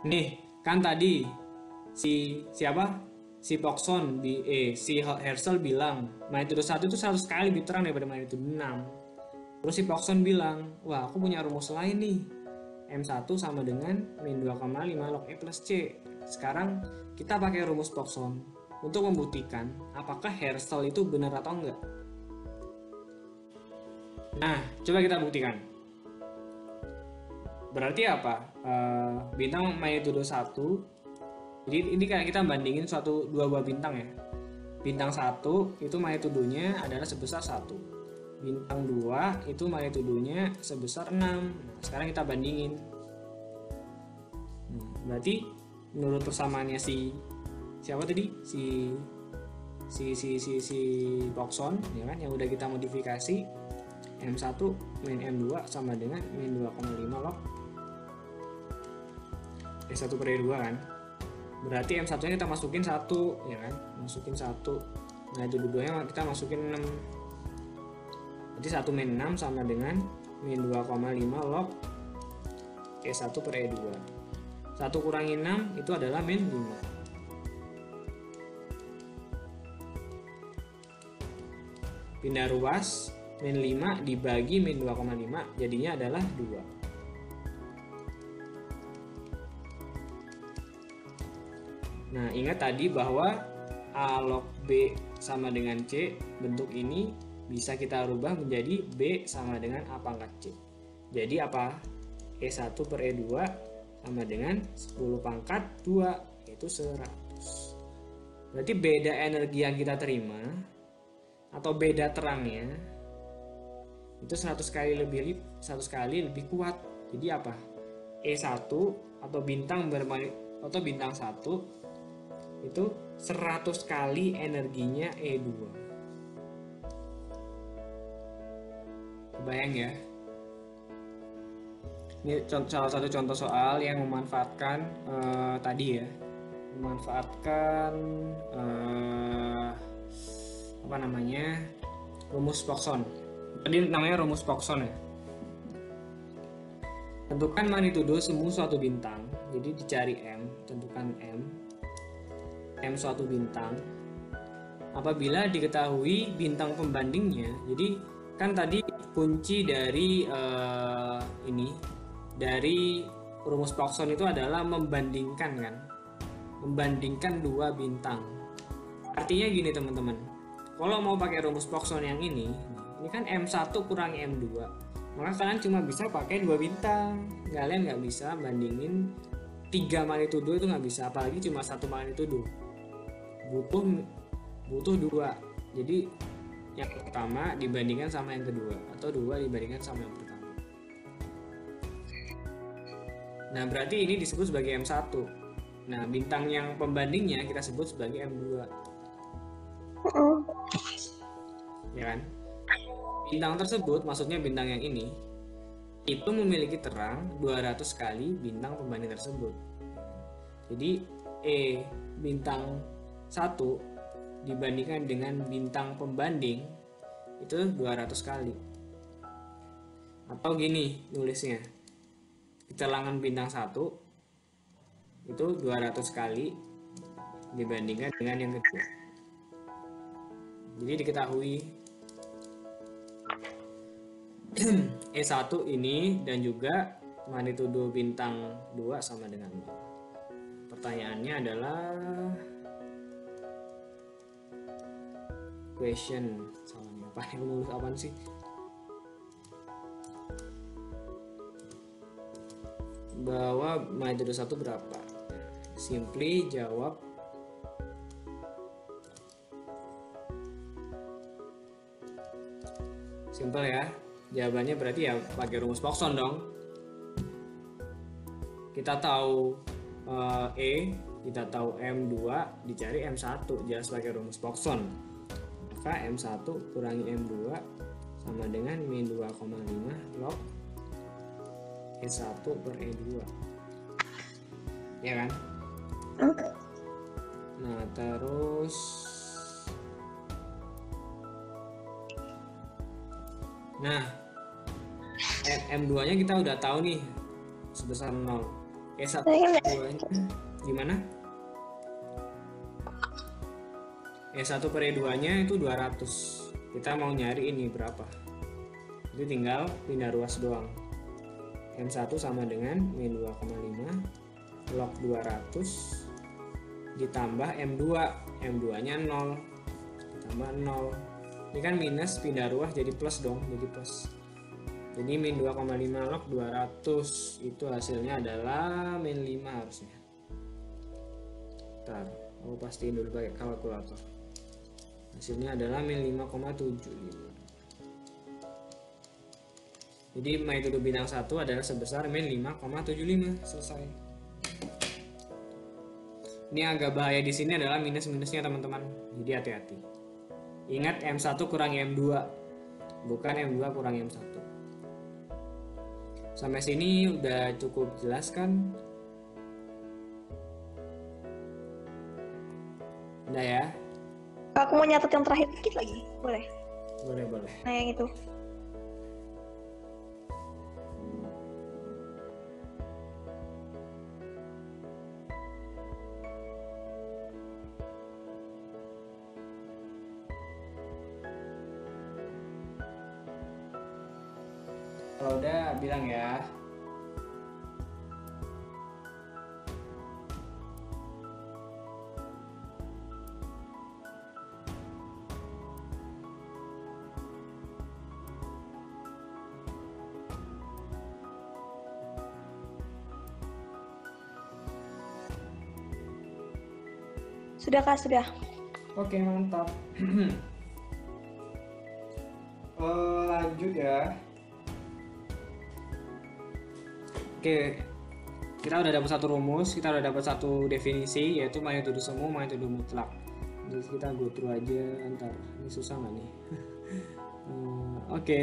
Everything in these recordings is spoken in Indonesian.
Nih, kan tadi si siapa? Si Pokson si Herschel bilang magnitudo 1 itu 100 kali lebih terang daripada magnitudo 6. Terus si Pokson bilang, "Wah, aku punya rumus lain nih. M1 sama dengan min 2,5 log E plus C." Sekarang kita pakai rumus Pokson untuk membuktikan apakah Herschel itu benar atau enggak. Nah, coba kita buktikan. Berarti apa? Bintang magnitudo 1. Jadi ini kayak kita bandingin suatu dua buah bintang ya. Bintang 1 itu magnitudonya adalah sebesar 1. Bintang 2 itu magnitudonya sebesar 6. Nah, sekarang kita bandingin. Berarti menurut persamaannya siapa tadi? Si Boxon ya kan, yang udah kita modifikasi, M1 min M2 sama dengan min 2,5 log E1 per E2 kan. Berarti M1 nya kita masukin 1 ya kan, masukin 1. Nah, itu dua-duanya kita masukin 6. Jadi 1 min 6 sama dengan min 2,5 log E1 per E2. 1 kurangi 6 itu adalah min 5. Pindah ruas, min 5 dibagi min 2,5 jadinya adalah 2. Nah, ingat tadi bahwa A log B sama dengan C, bentuk ini bisa kita rubah menjadi B sama dengan A pangkat C. Jadi apa? E1 per E2 sama dengan 10 pangkat 2, yaitu 100. Berarti beda energi yang kita terima atau beda terangnya itu 100 kali lebih kuat. Jadi apa? E1 atau bintang atau bintang 1 itu 100 kali energinya E2. Kebayang ya? Ini salah satu contoh soal yang memanfaatkan tadi ya, memanfaatkan apa namanya, rumus Pokson. Tadi namanya rumus Pokson ya. Tentukan magnitudo semu suatu bintang. Jadi dicari M, tentukan M suatu bintang. Apabila diketahui bintang pembandingnya, jadi kan tadi kunci dari dari rumus Pokson itu adalah membandingkan kan, membandingkan dua bintang. Artinya gini teman-teman, kalau mau pakai rumus Pokson yang ini kan M1 kurangi M2, maka kalian cuma bisa pakai dua bintang. Kalian nggak bisa bandingin 3 magnitudo, itu nggak bisa, apalagi cuma 1 magnitudo. Butuh 2. Jadi yang pertama dibandingkan sama yang kedua, atau 2 dibandingkan sama yang pertama. Nah, berarti ini disebut sebagai M1. Nah, bintang yang pembandingnya kita sebut sebagai M2. Ya kan? Bintang tersebut, maksudnya bintang yang ini, itu memiliki terang 200 kali bintang pembanding tersebut. Jadi E bintang 1 dibandingkan dengan bintang pembanding itu 200 kali. Atau gini nulisnya, keterangan bintang 1 itu 200 kali dibandingkan dengan yang kedua. Jadi diketahui E1 ini dan juga magnitudo bintang 2 sama dengan 0. Pertanyaannya adalah question, salahnya apa? Yang nulis apaan sih? Bahwa magnitudo 1 berapa? Simply jawab simple ya. Jawabannya berarti ya pakai rumus Pokson dong. Kita tahu E, kita tahu M2, dicari M1, jelas pakai rumus Pokson. Maka M1 kurangi M2 sama dengan min 2,5 log E1 per E2. Ya kan? Nah, terus M2 nya kita udah tahu nih sebesar 0. E1 E2-nya gimana? E1 per E2-nya itu 200. Kita mau nyari ini berapa? Jadi tinggal pindah ruas doang. M1 sama dengan min 2,5 log 200 ditambah M2. M2-nya 0. Ditambah 0. Ini kan minus, pindah ruas jadi plus dong, jadi plus. Jadi min 2,5 log 200 itu hasilnya adalah min 5 harusnya. Ntar, aku pastiin dulu pakai kalkulator. Hasilnya adalah min 5,75. Jadi magnitudo bintang 1 adalah sebesar min 5,75. Selesai. Ini agak bahaya di sini adalah minus-minusnya teman-teman. Jadi hati-hati. Ingat M1 kurang M2, bukan M2 kurang M1. Sampai sini udah cukup jelas kan? Udah ya? Aku mau nyatet yang terakhir dikit lagi, boleh? Boleh. Nah yang itu. Kalau udah bilang ya. Sudah Kak, sudah. Oke, mantap. Lanjut ya. Oke, kita udah dapat satu rumus, kita udah dapat satu definisi, yaitu magnitudo semu, magnitudo mutlak. Jadi kita go through aja, ntar ini susah nggak nih? Oke.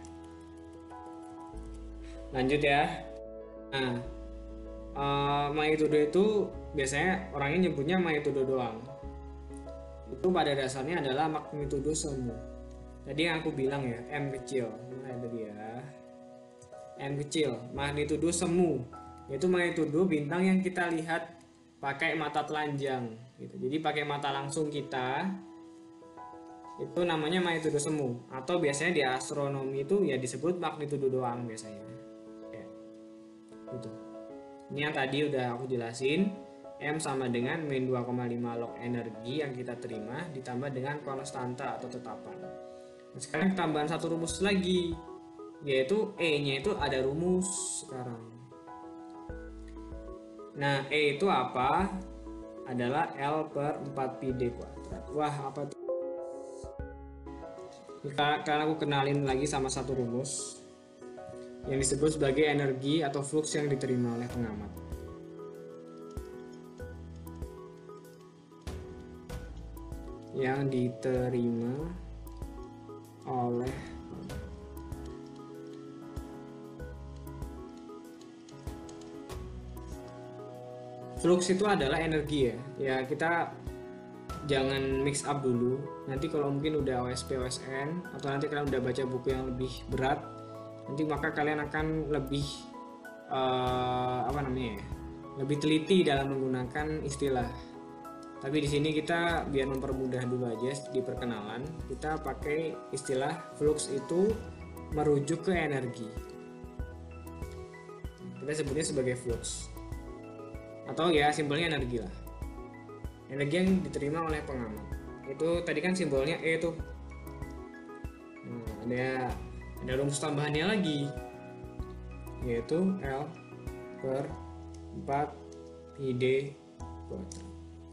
Lanjut ya. Nah, magnitudo itu biasanya orangnya nyebutnya magnitudo doang. Itu pada dasarnya adalah magnitudo semu. Tadi yang aku bilang ya, M kecil. Nah, itu dia. M kecil, magnitudo semu, yaitu magnitudo bintang yang kita lihat pakai mata telanjang gitu. Jadi pakai mata langsung kita itu namanya magnitudo semu, atau biasanya di astronomi itu ya disebut magnitudo doang biasanya. Ya. Gitu. Ini yang tadi udah aku jelasin. M sama dengan min 2,5 log energi yang kita terima ditambah dengan konstanta atau tetapan. Nah, sekarang tambahan satu rumus lagi, yaitu E-nya itu ada rumus sekarang. Nah, E itu apa? Adalah L per 4πd kuadrat. Wah, apa tuh? Karena aku kenalin lagi sama satu rumus yang disebut sebagai energi atau flux yang diterima oleh pengamat. Yang diterima oleh flux itu adalah energi ya. Ya kita jangan mix up dulu. Nanti kalau mungkin udah OSP OSN atau nanti kalian udah baca buku yang lebih berat, nanti maka kalian akan lebih lebih teliti dalam menggunakan istilah. Tapi di sini kita biar mempermudah dulu aja di perkenalan, kita pakai istilah flux itu merujuk ke energi. Kita sebutnya sebagai flux. Atau ya simpelnya energi lah. Energi yang diterima oleh pengamat. Itu tadi kan simbolnya E tuh. Nah, ada rumus tambahannya lagi, yaitu L per 4πd kuadrat.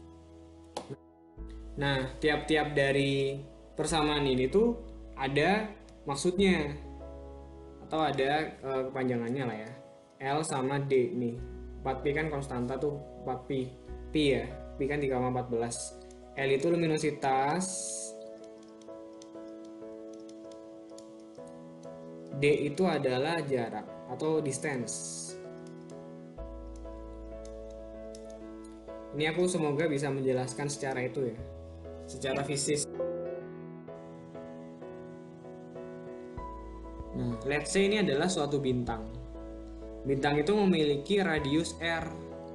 Nah, tiap-tiap dari persamaan ini tuh ada maksudnya atau ada kepanjangannya lah ya. L sama D nih. 4pi kan konstanta tuh, 4pi. Pi ya, pi kan 3,14. L itu luminositas, D itu adalah jarak atau distance. Ini aku semoga bisa menjelaskan secara itu ya, secara fisik. Nah, let's say ini adalah suatu bintang. Bintang itu memiliki radius R.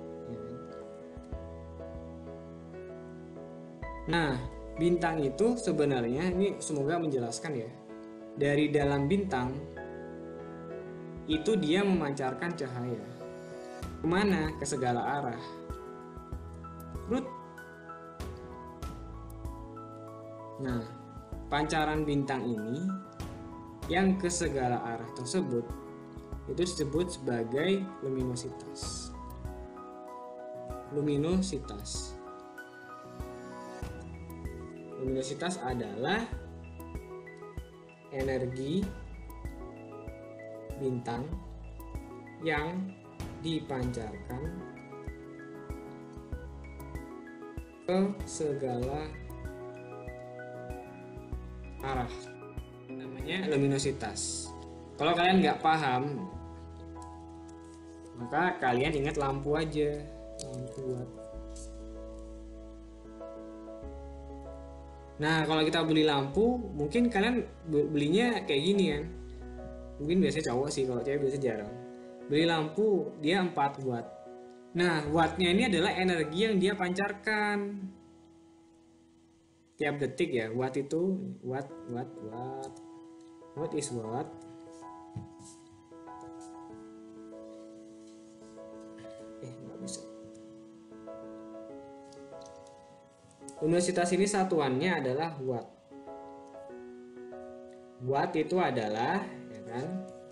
Nah, bintang itu sebenarnya, ini semoga menjelaskan ya. Dari dalam bintang itu dia memancarkan cahaya. Kemana? Ke segala arah. Nah, pancaran bintang ini yang ke segala arah tersebut itu disebut sebagai luminositas. Luminositas adalah energi bintang yang dipancarkan ke segala arah. Namanya luminositas. Kalau kalian nggak paham, maka kalian ingat lampu aja. Lampu watt. Nah, kalau kita beli lampu, mungkin kalian belinya kayak gini kan. Mungkin biasanya cowok sih, kalau cewek biasanya jarang. Beli lampu, dia 4 watt. Nah, wattnya ini adalah energi yang dia pancarkan. Tiap detik ya, watt itu, watt. What is watt? Nggak bisa. Luminositas ini satuannya adalah watt. Watt itu adalah, ya kan?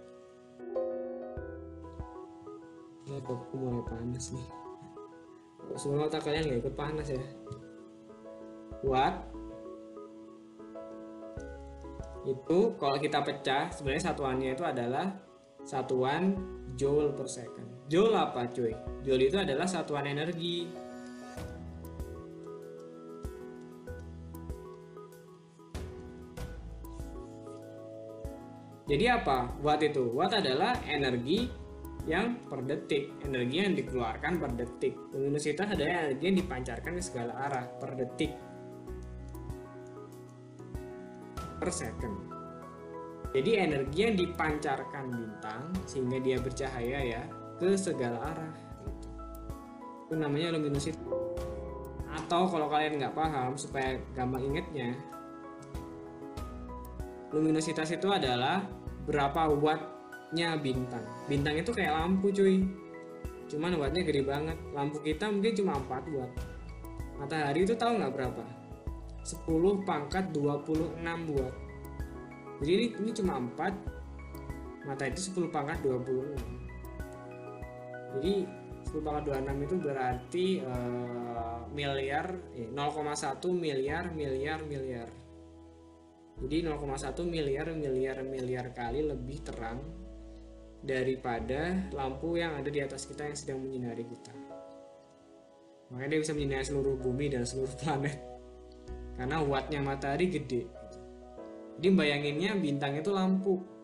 Aku mulai panas nih. Semua otak kalian nggak ikut panas ya. Watt itu kalau kita pecah, sebenarnya satuannya itu adalah satuan joule per second. Joule apa cuy? Joule itu adalah satuan energi. Jadi apa? Watt itu? Watt adalah energi yang per detik, energi yang dikeluarkan per detik. Luminositas adalah energi yang dipancarkan ke segala arah per detik, per second. Jadi energi yang dipancarkan bintang sehingga dia bercahaya ya ke segala arah. Itu namanya luminositas. Atau kalau kalian nggak paham, supaya gampang ingetnya, luminositas itu adalah berapa wattnya bintang. Bintang itu kayak lampu cuy, cuman wattnya gede banget. Lampu kita mungkin cuma 4 watt. Matahari itu tahu nggak berapa? 10 pangkat 26 watt. Jadi ini cuma 4, matahari itu 10 pangkat 26. Jadi 10 pangkat 26 itu berarti miliar, 0,1 miliar. Jadi 0,1 miliar kali lebih terang daripada lampu yang ada di atas kita yang sedang menyinari kita. Makanya dia bisa menyinari seluruh bumi dan seluruh planet. Karena wattnya matahari gede. Jadi bayanginnya bintang itu lampu.